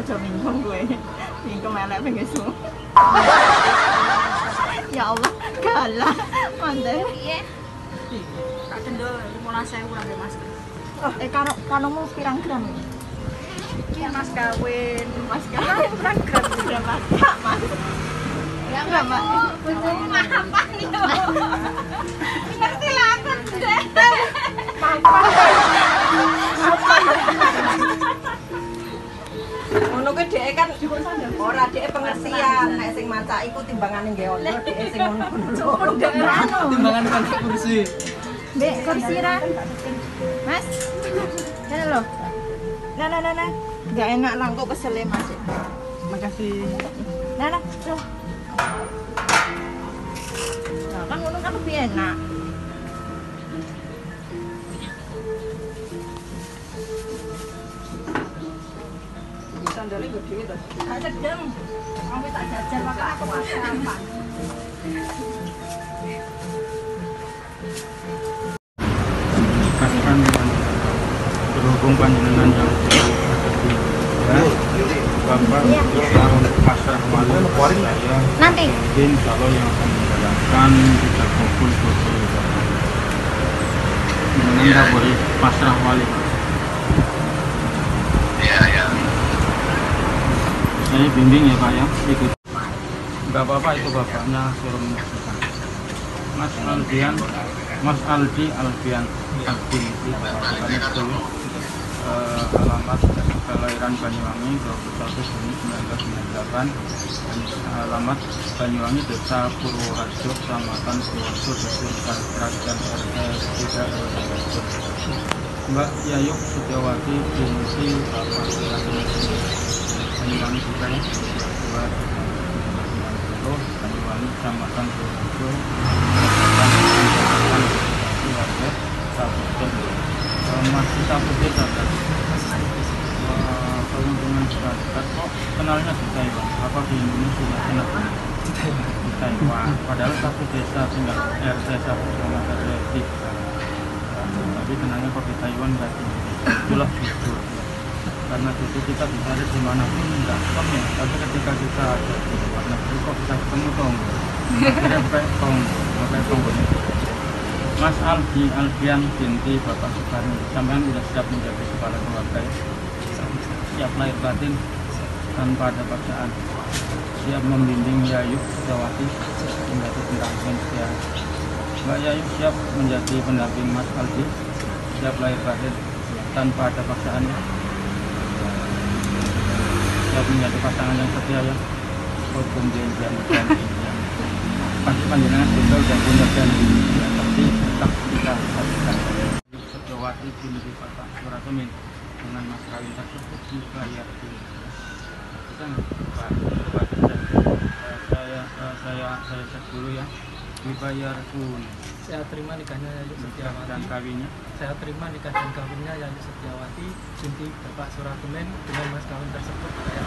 aja bingung gue. Bingung elek pengen su. Ya Allah, kalah. Mantep. Piye? Tak cendol 15.000 ambil Mas. Kanomu pirang gram ini? Iki Mas kawin. Mas kawin pirang gram? Berapa? Mas. Ya berapa? Bojomu mapan yo. Ngerti lah aku deh. Ngono kuwi dhek kan ora dhek pengertian nek sing maca iku timbangane nggih ono dhek sing ngono. Timbangan kan kursi. Dek, kursi ra. Mas. Nah lo. Nah. Enggak enak lah kok kesel Mas. Makasih. Nah. Tuh. Nah, kan ngono kan lebih enak. Sandale nggo dhewe to. Tak cedeng. Aku tak jajan maka aku apa. Kasihkan berhubung panjenengan yang Bapak yang pasrah wali saya Nanti. mungkin kalau yang akan menjalankan kita kumpul mengenai boleh pasrah wali. Saya bimbing ya Pak ya, ikut. Enggak apa-apa itu bapaknya suruh menyaksikan. Mas Aldi Alfian Abdilisi, bapaknya ditulis alamat kelahiran Banyuwangi 21 Juni 1998, alamat Banyuwangi Desa Purworejo, Kecamatan Purworejo, Desa Kerajaan RT 3 Mbak Yayuk Setiawati binti Bapak Banyuwangi juga ya, Banyuwangi Kecamatan Purworejo, masih Sapudir saja. Peruntungan masyarakat kok kenalnya di Taiwan, apa di Indonesia kenal di Taiwan, padahal satu desa tinggal RT 1 sama RT 3, tapi kenalnya kok di Taiwan berarti itulah jujur. Karena jujur kita dicari dimanapun enggak ketemu, tapi ketika kita ada di luar negeri kok bisa ketemu tong, akhirnya pakai tong Mas Aldi Alfian binti Bapak Soekarno, sampean sudah siap menjadi kepala keluarga, siap lahir batin tanpa ada paksaan, siap membimbing Yayuk Setiawati menjadi pendamping setia. Mbak Yayuk siap menjadi pendamping Mas Aldi, siap lahir batin tanpa ada paksaan, siap menjadi pasangan yang setia ya, hukum janjian pasti panjenengan betul dan punya janji ya, tapi tetap kita saksikan Setiawati binti Bapak Suratumin dengan mas kawin tersebut dibayar dulu. Kita saya cek dulu ya, dibayar dulu. Saya terima nikahnya Yayuk Setiawati dan kawinnya. Saya terima nikah dan kawinnya Yayuk Setiawati binti Bapak Suratumin dengan mas kawin tersebut saya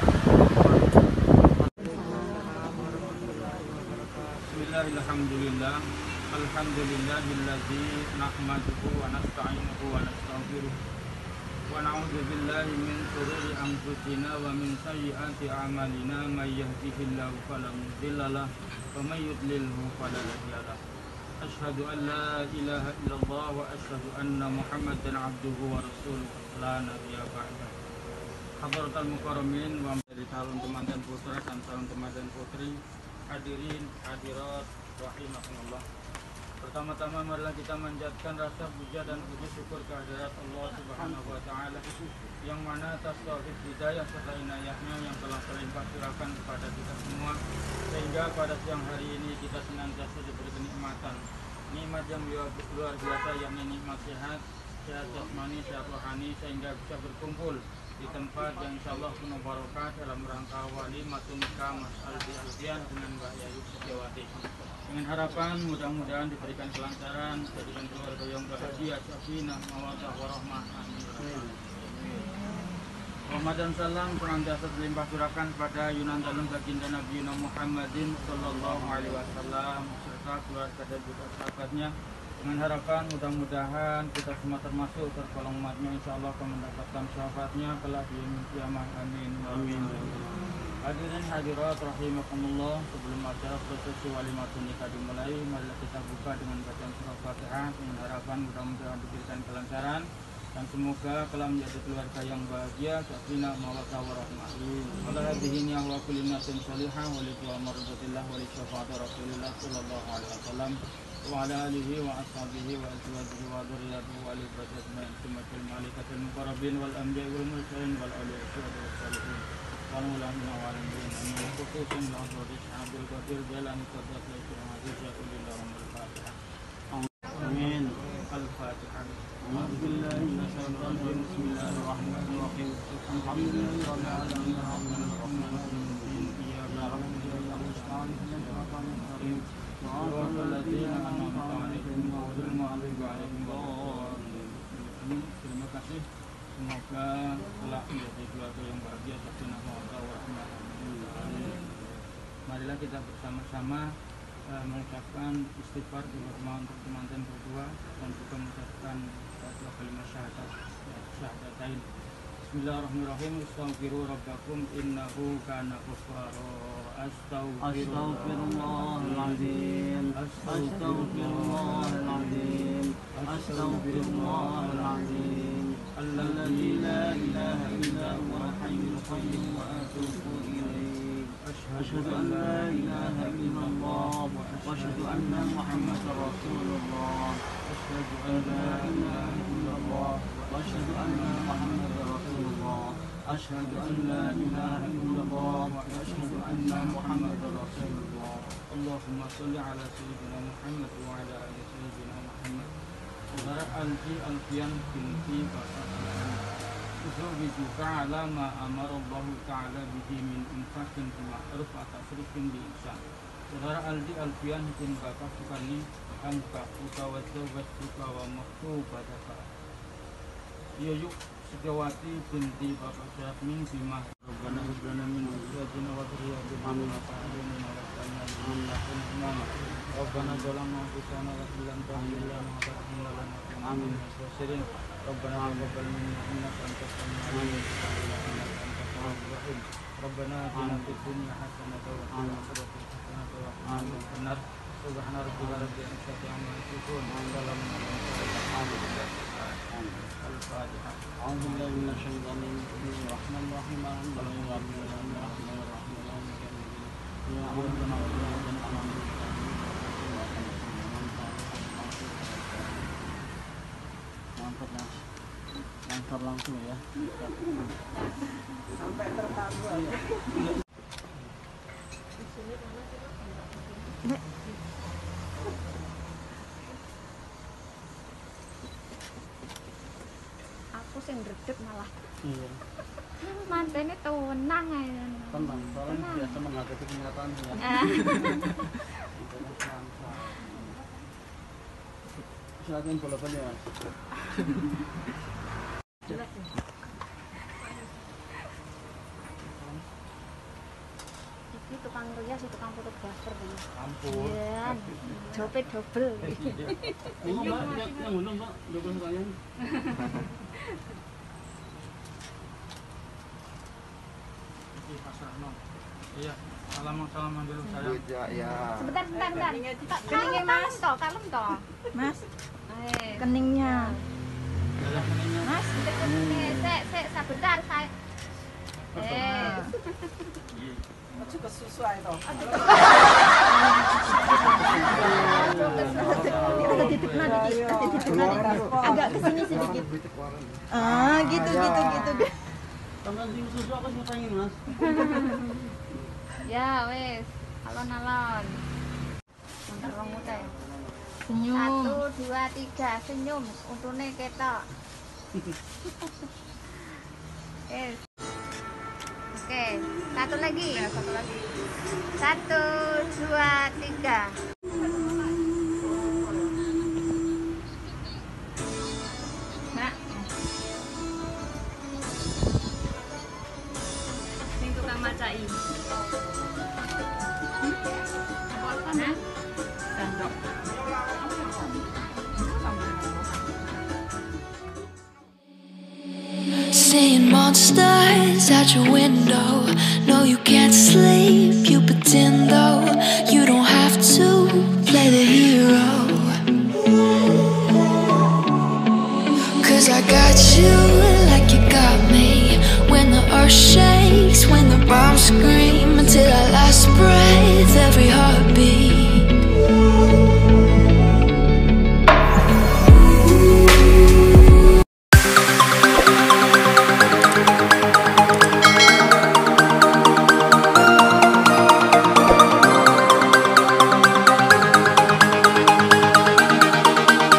Bismillahirrahmanirrahim. Alhamdulillahilladzi nahmaduhu wa nasta'inuhu wa nastaghfiruh wa na'udzu billahi min shururi anfusina wa min sayyiati a'malina may yahdihillahu fala mudilla lahu wa may yudlilhu fala hadiya lahu. Asyhadu an la ilaha illallah wa asyhadu anna Muhammadan abduhu wa rasuluh la nabiyya ba'dahu. Hadratul mukarramin wa dari calon teman dan putra dan calon teman dan putri, hadirin hadirat rahimakumullah. Pertama-tama marilah kita manjatkan rasa puja dan puji syukur kehadirat Allah Subhanahu wa taala yang mana atas taufik hidayah serta inayahnya yang telah terlimpah curahkan kepada kita semua, sehingga pada siang hari ini kita senantiasa diberi kenikmatan, nikmat yang luar biasa, yakni nikmat sehat jasmani, sehat rohani, sehingga bisa berkumpul di tempat yang insyaallah penuh barokah dalam rangka walimatun nikah Mas Aldi Alfian dengan Mbak Yayuk Setiawati. Dengan harapan mudah-mudahan diberikan kelancaran, jadikan keluarga yang bahagia, sakinah, mawaddah warahmah. Amin. Rahmat dan salam senantiasa berlimpah curahkan pada Yunanun baginda Nabi Muhammadin sallallahu alaihi wasallam serta keluarga dan juga sahabatnya, Dengan harapan mudah-mudahan kita semua termasuk tergolong umatnya, insya Allah akan mendapatkan syafaatnya kelak di yaumil qiyamah. Amin. Amin. Hadirin hadirat rahimakumullah, sebelum acara prosesi walimatul nikah dimulai, mari kita buka dengan bacaan surah Fatihah dengan harapan mudah-mudahan diberikan kelancaran dan semoga kelak menjadi keluarga yang bahagia, sakinah mawaddah warahmah. Ala hadhihi wa kulli nasin salihah wa li mardatillah wa li syafaati Rasulillah sallallahu alaihi wasallam wa ala alihi wa ashabihi wa azwajihi wa dzurriyyatihi wa ali baitihim sumatul malaikatil muqarrabin wal anbiya'i wal mursalin wal awliya'i was salihin wal ulama wal anbiya'i amin. Khususan la hadis Abdul Qadir Jailani qaddas al-aziz ya kullahu al-Fatihah. Amin. Al-Fatihah. A'udzu billahi minasyaitonir rajim. Bismillahirrahmanirrahim. Alhamdulillahi rabbil alamin arrahmanir rahim. Iyyaka na'budu wa iyyaka nasta'in. Ihdinas siratal mustaqim. Shiratal ladzina an'amta 'alaihim ghairil maghdubi 'alaihim waladdallin. Terima kasih. Semoga kelak menjadi keluarga yang bahagia, sakinah mawaddah warahmah. Marilah kita bersama-sama mengucapkan istighfar bersama untuk teman-teman berdua dan juga mengucapkan dua kalimat syahadatain. Bismillahirrahmanirrahim. Astaghfiru rabbakum innahu kana ghaffara. Astaghfirullahaladzim. Astaghfirullahaladzim. Astaghfirullahaladzim. Alladzi la ilaha illa huwal hayyul qayyum wa atubu ilaih. أشهد أن لا إله إلا الله وأشهد أن محمدا رسول الله. أشهد أن لا إله إلا الله وأشهد أن محمدا رسول الله. أشهد أن لا إله إلا الله وأشهد أن محمدا رسول الله. اللهم صل على سيدنا محمد وعلى آل سيدنا محمد. Saudara Alfi Alfian binti Bapak Zubijuka ala ma amarallahu ta'ala bihi min infaqin fi ma'ruf wa tasrifin bi ihsan. Saudara Aldi Alfian bin Bapak Sukani angka utawatu wasuka wa maktubadaka. Yuyuk Sejawati binti Bapak Syafmin bima Rabbana hublana min azwajina wa dhurriyyatina qurrata a'yunin waj'alna lil muttaqina imama. Rabbana zalamna anfusana wa illam taghfir lana wa tarhamna lanakunanna minal khasirin. Rabbana taqabbal minna innaka antas samiul alim wa innaka antat tawwabur rahim. Rabbana atina fid dunya hasanatan wa fil akhirati hasanatan wa qina adzaban nar. Subhana rabbika rabbil izzati amma yasifun wa salamun alal mursalin. Al-Fatihah. A'udzu billahi minasyaitonir rajim. Bismillahirrahmanirrahim. Alhamdulillahi rabbil alamin arrahmanir rahim maliki yaumiddin. Iyyaka na'budu wa iyyaka nasta'in. Mantap Mas. Lancar langsung ya. Sampai tertawa. Aku sing ndredeg malah. Iya. Mantene tenang ae. Tenang, soalnya biasa menghadapi kenyataan ya. Silakan bola-bola ya. Iki tukang rias, tukang fotografer kan. Ampun. Iya, jope double. Ini Mbak, yang undang Mbak, double sekalian. Iya, salaman dulu saya. Sebentar. Keningnya Mas, toh, kalem toh. Mas, keningnya. Mas, sek, sebentar saya. Juga sesuai toh. Agak kesini sedikit. Ah, gitu. Tanggal di susu aku nyutangin Mas. Ya wes, alon-alon. Bentar wong teh. Senyum. 1, 2, 3, senyum. Untune ketok. Oke, satu lagi. 1, 2, 3. Mbak. Sing tukang macai. Nah, sendok. Seeing monsters out your window. No, you can't sleep, you pretend though. You don't have to play the hero. Cause I got you like you got me. When the earth shakes